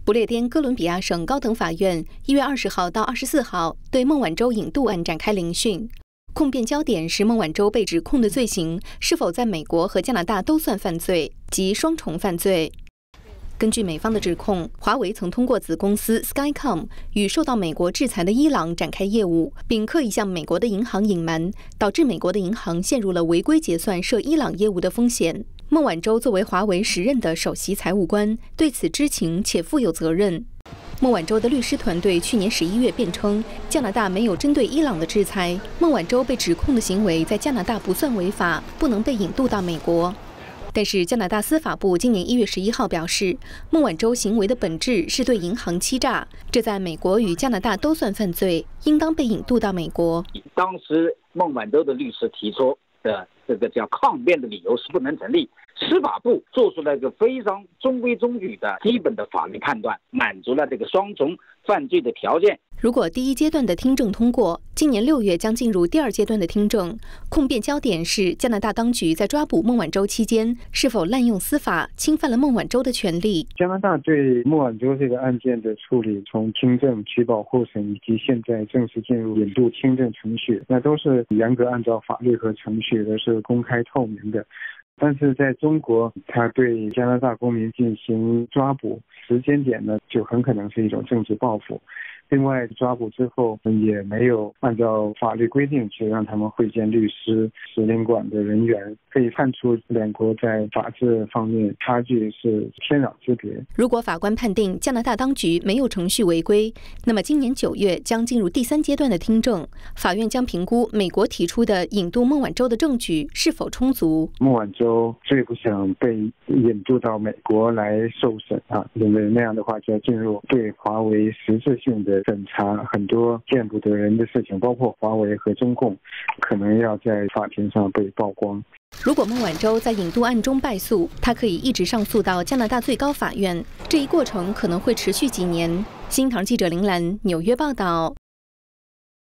不列颠哥伦比亚省高等法院1月20号到24号对孟晚舟引渡案展开聆讯，控辩焦点是孟晚舟被指控的罪行是否在美国和加拿大都算犯罪，即双重犯罪。根据美方的指控，华为曾通过子公司 Skycom 与受到美国制裁的伊朗展开业务，并刻意向美国的银行隐瞒，导致美国的银行陷入了违规结算涉伊朗业务的风险。孟晚舟作为华为时任的首席财务官，对此知情且负有责任。孟晚舟的律师团队去年11月辩称，加拿大没有针对伊朗的制裁，孟晚舟被指控的行为在加拿大不算违法，不能被引渡到美国。但是加拿大司法部今年1月11号表示，孟晚舟行为的本质是对银行欺诈，这在美国与加拿大都算犯罪，应当被引渡到美国。 当时孟晚舟的律师提出的这个叫抗辩的理由是不能成立，司法部做出了一个非常中规中矩的基本的法律判断，满足了这个双重犯罪的条件。 如果第一阶段的听证通过，今年6月将进入第二阶段的听证。控辩焦点是加拿大当局在抓捕孟晚舟期间是否滥用司法，侵犯了孟晚舟的权利。 加拿大对孟晚舟这个案件的处理，从听证、取保候审以及现在正式进入引渡听证程序，那都是严格按照法律和程序，都是公开透明的。但是在中国，他对加拿大公民进行抓捕，时间点呢，就很可能是一种政治报复。另外，抓捕之后也没有按照法律规定去让他们会见律师、使领馆的人员，可以看出两国在法治方面差距是天壤之别。 如果法官判定加拿大当局没有程序违规，那么今年9月将进入第3阶段的听证，法院将评估美国提出的引渡孟晚舟的证据是否充足。 孟晚舟最不想被引渡到美国来受审因为那样的话就要进入对华为实质性的审查，很多见不得人的事情，包括华为和中共，可能要在法庭上被曝光。 如果孟晚舟在引渡案中败诉，他可以一直上诉到加拿大最高法院，这一过程可能会持续几年。新唐记者林兰纽约报道。